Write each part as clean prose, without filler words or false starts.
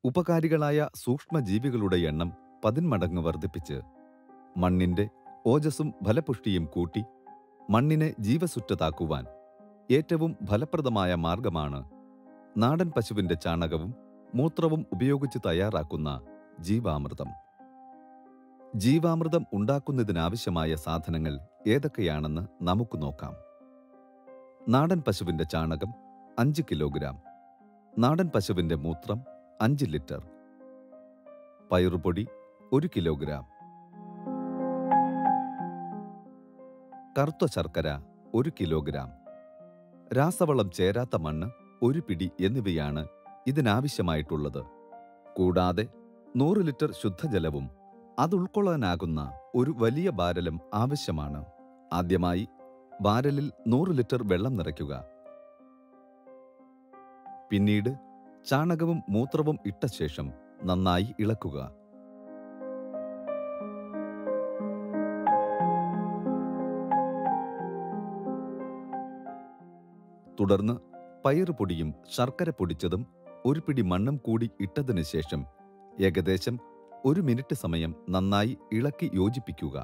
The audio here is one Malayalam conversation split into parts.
ഉപകാരികളായ സൂക്ഷ്മജീവികളുടെ എണ്ണം 10 മടങ്ങ് വർദ്ധിപ്പിച്ച് മണ്ണിന്റെ ഓജസ്സും ഫലപുഷ്ടിയും കൂട്ടി മണ്ണിനെ ജീവസുറ്റതാക്കുവാൻ ഏറ്റവും ഫലപ്രദമായ മാർഗമാണ് നാടൻ പശുവിന്റെ ചാണകവും മൂത്രവും ഉപയോഗിച്ച് തയ്യാറാക്കുന്ന ജീവാമൃതം. ജീവാമൃതം ഉണ്ടാക്കുന്നതിനാവശ്യമായ സാധനങ്ങൾ ഏതൊക്കെയാണെന്ന് നമുക്ക് നോക്കാം. നാടൻ പശുവിന്റെ ചാണകം 5 കിലോഗ്രാം, നാടൻ പശുവിന്റെ മൂത്രം 5 ലിറ്റർ, പയറുപൊടി 1 കിലോഗ്രാം, കറുത്ത ശർക്കര 1 കിലോഗ്രാം, രാസവളം ചേരാത്ത മണ്ണ് 1 പിടി എന്നിവയാണ് ഇതിനാവശ്യമായിട്ടുള്ളത്. കൂടാതെ 100 ലിറ്റർ ശുദ്ധജലവും അതുൾക്കൊള്ളാനാകുന്ന ഒരു വലിയ ബാരലും ആവശ്യമാണ്. ആദ്യമായി ബാരലിൽ 100 ലിറ്റർ വെള്ളം നിറയ്ക്കുക. പിന്നീട് ചാണകവും മൂത്രവും ഇട്ട ശേഷം നന്നായി ഇളക്കുക. തുടർന്ന് പയറുപൊടിയും ശർക്കര പൊടിച്ചതും 1 പിടി മണ്ണും കൂടി ഇട്ടതിനു ശേഷം ഏകദേശം 1 മിനിറ്റ് സമയം നന്നായി ഇളക്കി യോജിപ്പിക്കുക.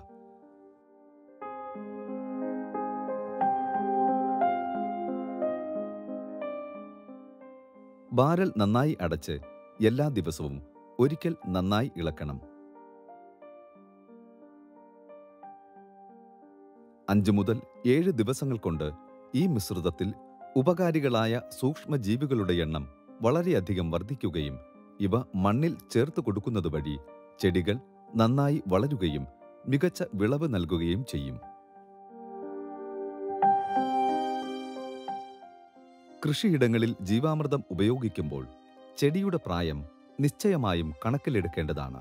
ബാരൽ നന്നായി അടച്ച് എല്ലാ ദിവസവും ഒരിക്കൽ നന്നായി ഇളക്കണം. 5 മുതൽ 7 ദിവസങ്ങൾ കൊണ്ട് ഈ മിശ്രിതത്തിൽ ഉപകാരികളായ സൂക്ഷ്മജീവികളുടെ എണ്ണം വളരെയധികം വർദ്ധിക്കുകയും ഇവ മണ്ണിൽ ചേർത്ത് കൊടുക്കുന്നത് വഴി ചെടികൾ നന്നായി വളരുകയും മികച്ച വിളവ് നൽകുകയും ചെയ്യും. കൃഷിയിടങ്ങളിൽ ജീവാമൃതം ഉപയോഗിക്കുമ്പോൾ ചെടിയുടെ പ്രായം നിശ്ചയമായും കണക്കിലെടുക്കേണ്ടതാണ്.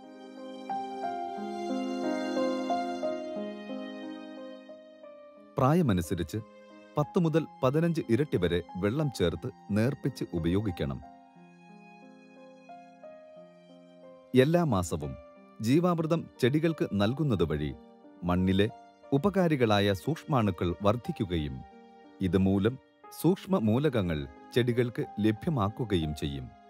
പ്രായമനുസരിച്ച് 10 മുതൽ 15 ഇരട്ടി വരെ വെള്ളം ചേർത്ത് നേർപ്പിച്ച് ഉപയോഗിക്കണം. എല്ലാ മാസവും ജീവാമൃതം ചെടികൾക്ക് നൽകുന്നത് വഴി മണ്ണിലെ ഉപകാരികളായ സൂക്ഷ്മാണുക്കൾ വർദ്ധിക്കുകയും ഇതുമൂലം സൂക്ഷ്മ മൂലകങ്ങൾ ചെടികൾക്ക് ലഭ്യമാക്കുകയും ചെയ്യും.